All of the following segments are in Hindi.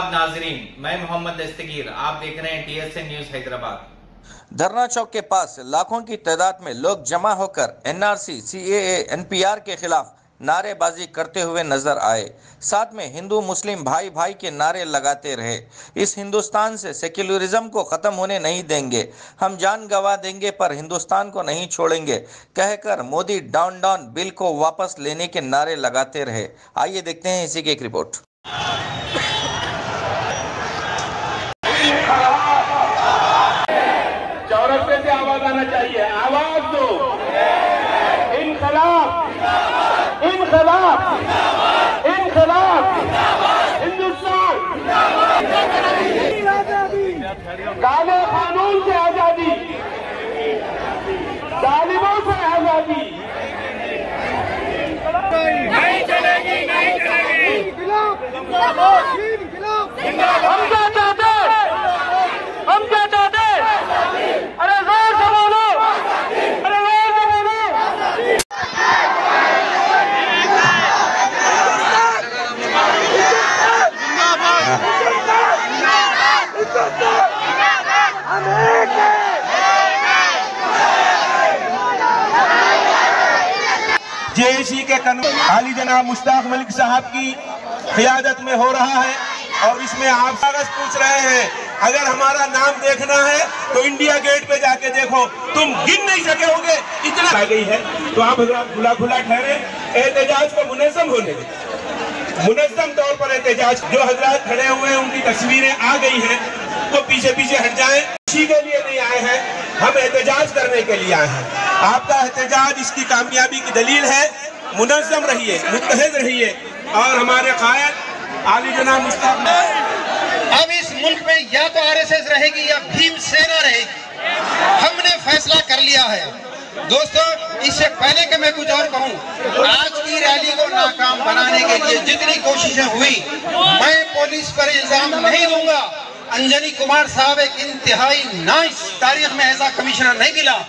आदाब नाजरीन, मैं मोहम्मद दस्तगीर, आप देख रहे हैं TSN न्यूज हैदराबाद। धरना चौक के पास लाखों की तादाद में लोग जमा होकर NRC, CAA, NPR के खिलाफ नारेबाजी करते हुए नजर आए। साथ में हिंदू मुस्लिम भाई भाई के नारे लगाते रहे। इस हिंदुस्तान से सेक्युलरिज्म को खत्म होने नहीं देंगे, हम जान गंवा देंगे पर हिंदुस्तान को नहीं छोड़ेंगे कहकर मोदी डाउन डाउन बिल को वापस लेने के नारे लगाते रहे। आइए देखते हैं इसी की एक रिपोर्ट। चौरस्ते से आवाज आना चाहिए, आवाज दो। इनकलाब, इनकलाब, इनकलाब, हिंदुस्तान, काले कानून से आजादी, जालिमों से आजादी नहीं चलेगी, नहीं चलेगी। हम क्या चाहते, हम क्या चाहते? अरे जोर से बोलो, अरे जोर से बोलो। JAC के कानून आली जनाब मुश्ताक मलिक साहब की क़ियादत में हो रहा है और इसमें आप कागज पूछ रहे हैं। अगर हमारा नाम देखना है तो इंडिया गेट पे जाके देखो, तुम गिन नहीं सके होगे इतना आ गई है। तो आप खुला खुला ठहरे, एहतजाज को मुनज़्ज़म होने दें, मुनज़्ज़म तौर पर एहतजाज। जो हजरात खड़े हुए हैं उनकी तस्वीरें आ गई हैं, तो पीछे पीछे हट जाएं। किसी के लिए नहीं आए हैं, हम एहतजाज करने के लिए आए हैं। आपका एहतजाज इसकी कामयाबी की दलील है। मुनज़्ज़म रहिए, मुत्तहिद रहिए और हमारे कायद आली जनाब मुश्ताक। अब इस मुल्क में या तो RSS रहेगी या भीम सेना रहेगी। हमने फैसला कर लिया है। दोस्तों, इससे पहले कि मैं कुछ और कहूं, आज की रैली को नाकाम बनाने के लिए जितनी कोशिशें हुई, मैं पुलिस पर इल्जाम नहीं दूंगा। अंजनी कुमार साहब एक इंतहाई नाइस, तारीख में ऐसा कमिश्नर नहीं मिला,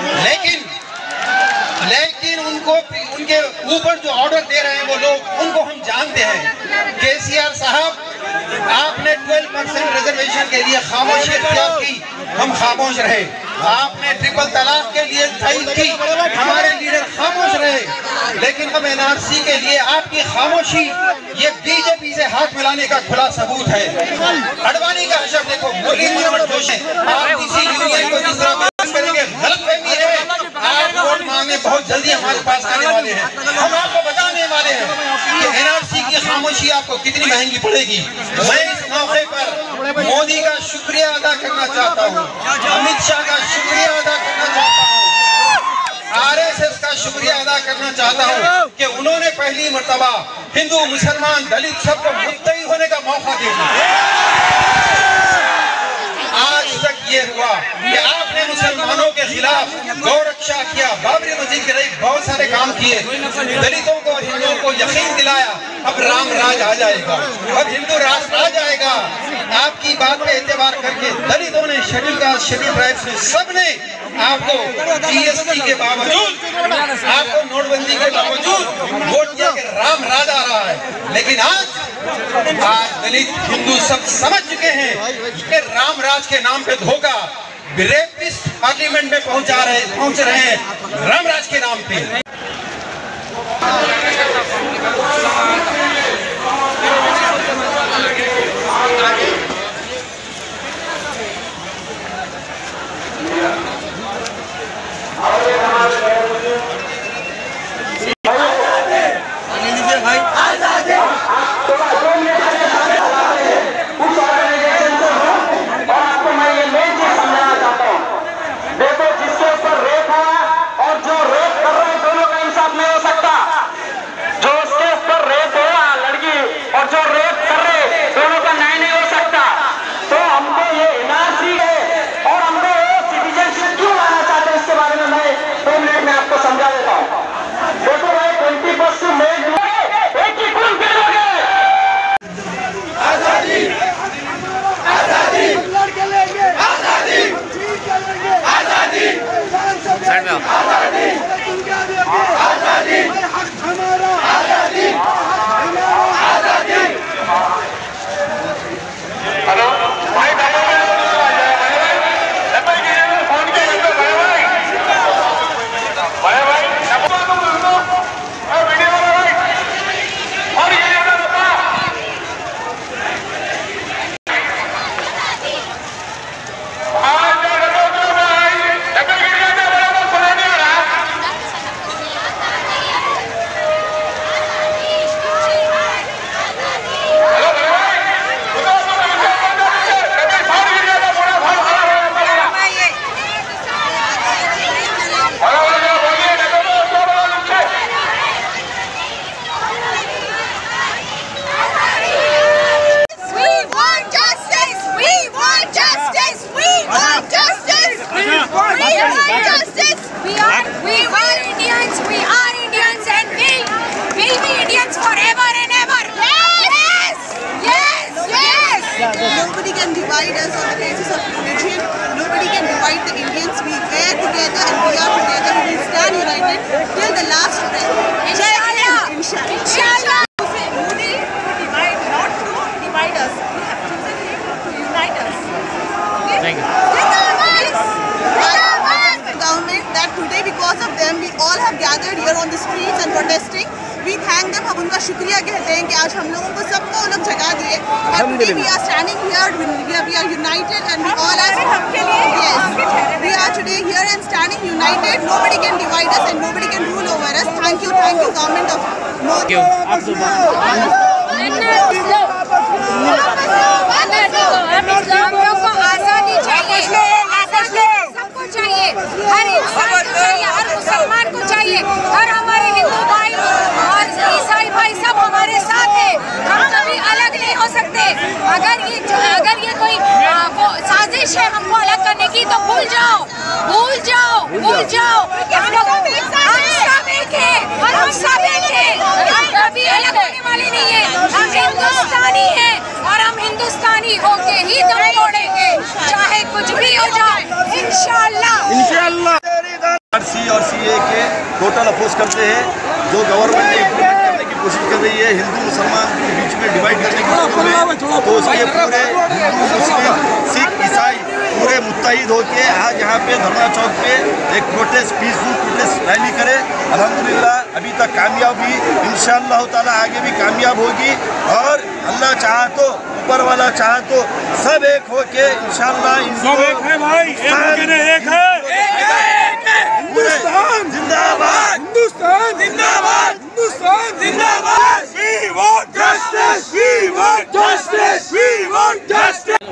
लेकिन उनको, उनके ऊपर जो ऑर्डर दे रहे हैं वो लोग, उनको हम जानते हैं। KCR साहब, आपने 12% रिजर्वेशन के लिए खामोशी इख्तियार की, हम खामोश रहे। आपने ट्रिपल तलाक के लिए तायीद की, हमारे लीडर खामोश रहे। लेकिन अब NRC के लिए आपकी खामोशी ये BJP से हाथ मिलाने का खुला सबूत है। अडवाणी का हशर देखो, मुरली मनोहर जोशी, आप किसी यूनियन को जिस तरह बयान करेंगे, गलतफहमी है। आप वोट मांगने बहुत जल्दी हमारे पास आने वाले हैं। हम आपको बताने वाले हैं कि NRC की खामोशी आपको कितनी महंगी पड़ेगी। मैं इस मौके पर मोदी का शुक्रिया अदा करना चाहता हूँ, अमित शाह का शुक्रिया अदा करना चाहता हूँ, RSS का शुक्रिया अदा करना चाहता हूँ कि उन्होंने पहली मर्तबा हिंदू, मुसलमान, दलित सबको मुत्तही होने का मौका दिया। आज तक ये हुआ कि आपने मुसलमानों के खिलाफ गौ रक्षा किया, बाबरी मस्जिद के लिए बहुत सारे काम किए, दलितों को, हिंदुओं को यकीन दिलाया। अब राम राज आ जाएगा, अब हिंदू राष्ट्र आ जाएगा। आपकी बात पे एतबार करके दलितों ने, शेड्यूल कास्ट, शेड्यूल ट्राइब्स ने, सबने आपको GST के बावजूद, आपको नोटबंदी के बावजूद वोट दिया कि राम राज आ रहा है। लेकिन आज दलित, हिंदू सब समझ चुके हैं कि राम राज के नाम पे धोखा, रेपिस्ट पार्लियामेंट में पहुंच रहे हैं राम राज के नाम पे। जो उसके ऊपर रेप हुआ divide us on the basis of religion. Nobody can divide the Indians. We were together and we are together. We will stand united till the last breath. Inshallah. Inshallah. Modi to divide, not to divide us. We have chosen him to unite us. Okay? Thank you. Government that today because of them we all have gathered here on the streets and protesting. We thank them. हम उनका शुक्रिया कहते हैं कि आज हम लोगों को सबको वो लोग जगा दिए. And today we are standing here. We are united and we all are. Yes. We are today here and standing united. Nobody can divide us and nobody can rule over us. Thank you, government of Modi. हम लोग को आज़ादी चाहिए, सबको चाहिए, हर इंसान को चाहिए, हर मुसलमान को चाहिए, हर हमारे हिंदू भाई और ईसाई भाई सब हमारे साथ हैं. हम कभी अलग नहीं हो सकते. अगर ये कोई साजिश है हमको अलग करने की तो भूल जाओ. हम सब एक हैं, हम कभी अलग होने वाले नहीं हैं. हम हिंदुस्तानी हैं और हम हिंदुस्तानी होके ही दम तोड़ेंगे, चाहे कुछ भी हो जाए. इंशाल्लाह. NRC और CAA के टोटल अपोज करते हैं. जो गवर्नमेंट ने इम्प्लीमेंट करने की कोशिश कर रही है हिंदू मुसलमान के बीच में डिवाइड करने की कोशिश में, तो उसके पूरे हिंदू मुस्लिम सिख ईसाई पूरे मुत्तहिद होकर आज यहाँ पे धरना चौक पे एक पीसफुल प्रोटेस्ट रैली करे. अल्हम्दुलिल्लाह अभी तक कामयाब हुई, इंशाअल्लाह ताला आगे भी कामयाब होगी. और अल्लाह चाहा तो ऊपर वाला चाहा तो सब एक होके इंशाअल्लाह. सब एक है भाई, एक है. हिंदुस्तान जिंदाबाद, हिंदुस्तान जिंदाबाद, हिंदुस्तान जिंदाबाद. We want justice, we want justice, we want justice.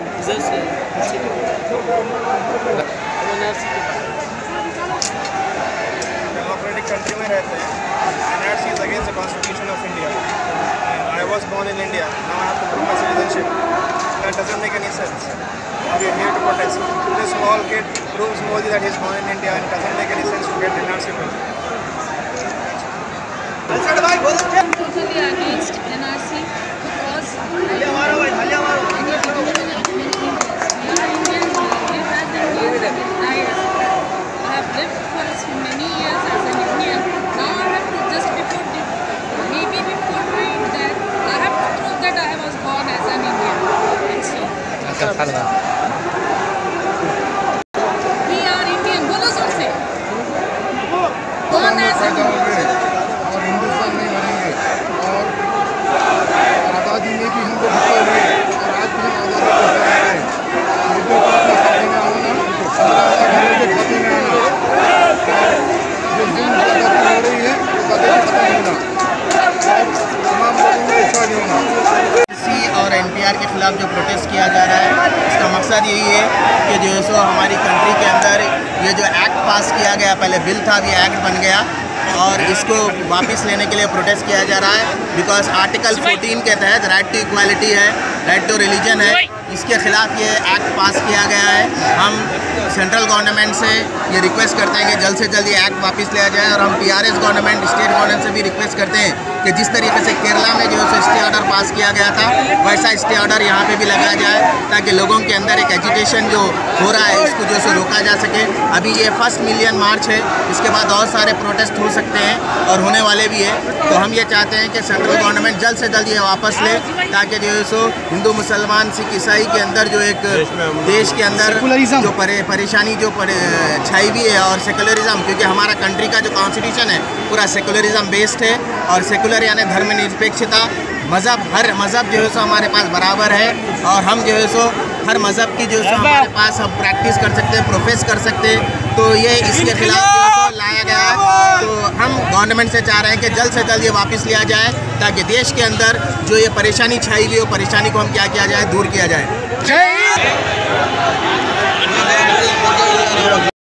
Democratic country में रहते हैं. NRC is against the Constitution of India. I was born in India. Now I have to prove my citizenship. That doesn't make any sense. We are here to protest. This small kid proves Modi that he is born in India and it doesn't make any sense to get NRC bill. Totally against NRC because we are Indians. We have been here retired. I have lived for many years as an Indian. Now I have to just before doing that, I have to prove that I was born as an Indian. We are Indian. बोलो जोर से. Born as an Indian. और हिंदुस्तान में मरेंगे और आज़ादी में भी हमको हिस्सा हुए और आज भी हम आज़ादी को खाते में आना, घरों के खाते में आना, जो आज़ादी हो रही है वो कभी खत्म होना और तमाम लोगों को हिस्सा नहीं होना. और NPR के खिलाफ जो प्रोटेस्ट किया जा रहा है इसका मकसद यही है कि जो है सो हमारी कंट्री के अंदर ये जो एक्ट पास किया गया, पहले बिल था अभी एक्ट बन गया और इसको वापस लेने के लिए प्रोटेस्ट किया जा रहा है. बिकॉज आर्टिकल 14 के तहत राइट टू इक्वालिटी है, राइट टू रिलीजन है, इसके खिलाफ ये एक्ट पास किया गया है. हम सेंट्रल गवर्नमेंट से ये रिक्वेस्ट करते हैं कि जल्द से जल्द ये एक्ट वापस लिया जाए. और हम PRS गवर्नमेंट, स्टेट गवर्नमेंट से भी रिक्वेस्ट करते हैं कि जिस तरीके से केरला में जो है स्टे ऑर्डर पास किया गया था वैसा स्टे ऑर्डर यहाँ पे भी लगाया जाए ताकि लोगों के अंदर एक एजिटेशन जो हो रहा है इसको जो है रोका जा सके. अभी ये 1 मिलियन मार्च है, इसके बाद और सारे प्रोटेस्ट हो सकते हैं और होने वाले भी है. तो हम ये चाहते हैं कि सेंट्रल गवर्नमेंट जल्द से जल्द ये वापस ले ताकि जो है सो हिंदू मुसलमान सिख ईसाई के अंदर जो एक देश के अंदर जो परेशानी जो छाई हुई है और सेकुलरिज्म, क्योंकि हमारा कंट्री का जो कॉन्स्टिट्यूशन है पूरा सेकुलरिज्म बेस्ड है और सेकुलर यानी धर्मनिरपेक्षता, मज़हब, हर मज़हब जो है सो हमारे पास बराबर है और हम जो है सो हर मज़हब की जो है सो हमारे पास हम प्रैक्टिस कर सकते हैं, प्रोफेस कर सकते हैं. तो ये इसके खिलाफ जो है लाया गया है. तो हम गवर्नमेंट से चाह रहे हैं कि जल्द से जल्द ये वापस लिया जाए ताकि देश के अंदर जो ये परेशानी छाई हुई है वो परेशानी को हम क्या किया जाए, दूर किया जाए.